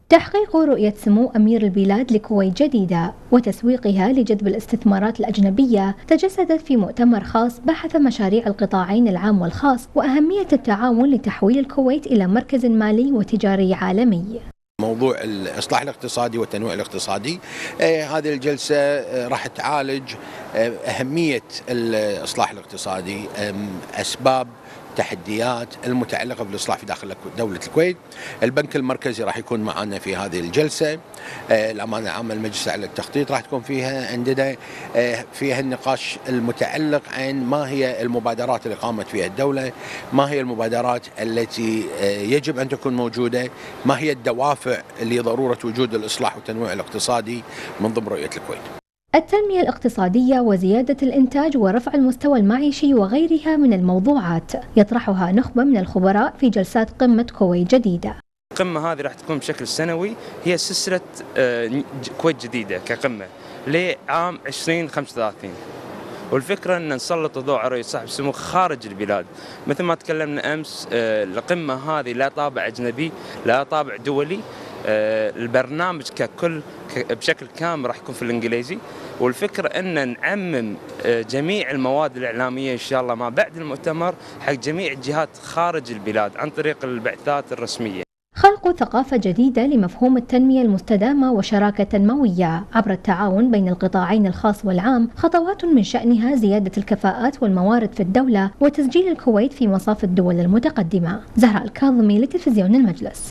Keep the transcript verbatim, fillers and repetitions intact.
تحقيق رؤية سمو أمير البلاد لكويت جديدة وتسويقها لجذب الاستثمارات الأجنبية تجسدت في مؤتمر خاص بحث مشاريع القطاعين العام والخاص وأهمية التعاون لتحويل الكويت إلى مركز مالي وتجاري عالمي. موضوع الإصلاح الاقتصادي والتنويع الاقتصادي، آه هذه الجلسة آه راح تعالج آه أهمية الإصلاح الاقتصادي، آه أسباب التحديات المتعلقة بالإصلاح في داخل دولة الكويت. البنك المركزي راح يكون معنا في هذه الجلسة، آه الأمانة العامة للمجلس على التخطيط راح تكون فيها عندنا آه فيها النقاش المتعلق عن ما هي المبادرات اللي قامت فيها الدولة، ما هي المبادرات التي آه يجب أن تكون موجودة، ما هي الدوافع لضرورة وجود الإصلاح والتنويع الاقتصادي من ضمن رؤية الكويت. التنمية الاقتصادية وزيادة الإنتاج ورفع المستوى المعيشي وغيرها من الموضوعات يطرحها نخبة من الخبراء في جلسات قمة كويت جديدة. القمة هذه راح تكون بشكل سنوي، هي سلسلة كويت جديدة كقمة لعام عشرين خمسة وثلاثين، والفكرة أن نسلط الضوء على رؤية صاحب السمو خارج البلاد. مثل ما تكلمنا أمس، القمة هذه لا طابع أجنبي لا طابع دولي، البرنامج ككل بشكل كامل راح يكون في الإنجليزي، والفكرة أن نعمم جميع المواد الإعلامية إن شاء الله ما بعد المؤتمر حق جميع الجهات خارج البلاد عن طريق البعثات الرسمية. خلق ثقافة جديدة لمفهوم التنمية المستدامة وشراكة تنموية عبر التعاون بين القطاعين الخاص والعام، خطوات من شأنها زيادة الكفاءات والموارد في الدولة وتسجيل الكويت في مصاف الدول المتقدمة. زهراء الكاظمي لتلفزيون المجلس.